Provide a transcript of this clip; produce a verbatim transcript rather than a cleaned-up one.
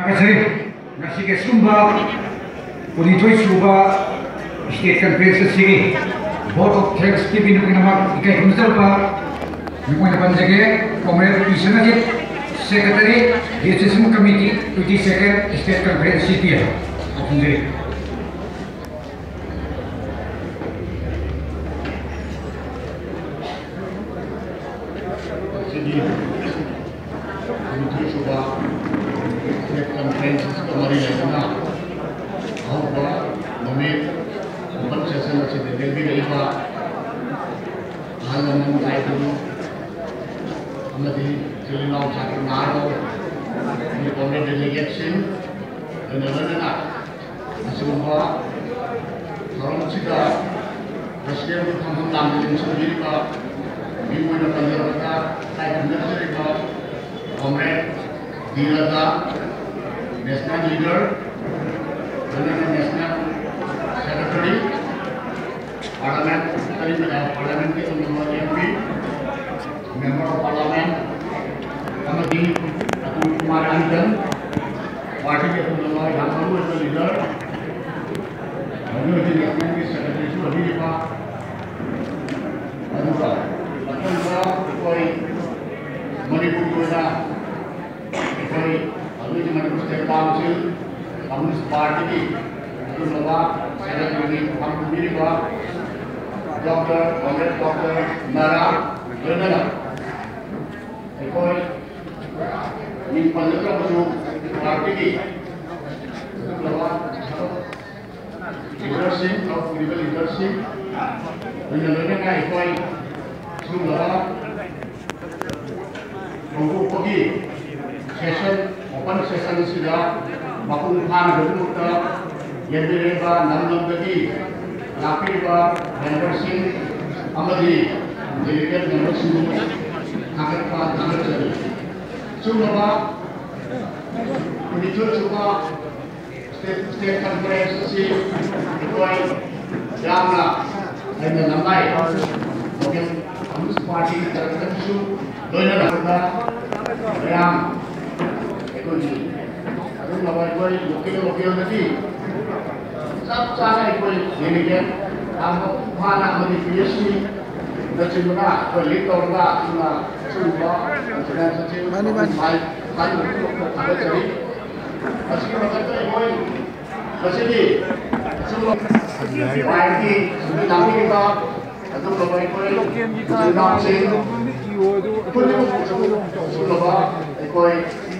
Akasari, nasi ke sumba, punitoi suba, state conference sini, vote of thanks giving to nama ikai kumsal pa, mungkin apa saja, Comrade Isana je, Secretary Decision Committee, twenty-second State Conference C P M, apa saja. Jadi, punitoi suba. Conference kemarin itu na, apa nomor open session masih terjadi di apa, hal yang mulai dulu, amati jelinau cakap naro, ini komite delegation, dan lain-lain na, semua kalau kita Presiden itu kami tampilkan sendiri pak, minggu ini panjang kita, saya benar sendiri pak, komite Dirata National Leader, National Secretary, Parliament, Parliament के उन्होंने M P, Member of Parliament, Amadi Atul Kumar Anjan, Party के उन्होंने यहाँ पर वो leader, उन्होंने National के Secretary से अभी लिखा, अनुरा, अनुरा कोई मणिपुर को ना कोई अभी जो Manipur state council communist party की जो लोगा सेक्रेटरी हम मिली बा डॉक्टर कांग्रेस डॉक्टर नारा जनरल कोई इन पंद्रह बच्चों पार्टी की जो लोगा लीडरशिप और पॉलिटिकल लीडरशिप इन लोगों का कोई जो लोगा लोगों को भी session open session sudah makhluk mana bermuka yang bereba enam lagi lapis ba membership amadi delegate membership agar pa agar jadi semua ini juga state state conference si ikoi jamna dan namai mungkin kamus party tertentu doa ada yang Aduh, nabar koi lokal lokal tadi, sab cara koi delegate, kamu mana mesti P S C, nanti mana koi lihat orang mana semua, sudah sejauh mana mai mai ada jadi, asal macam tu koi, macam ni, semua parti sudah tahu kita, aduh nabar koi sudah sih, pun semua koi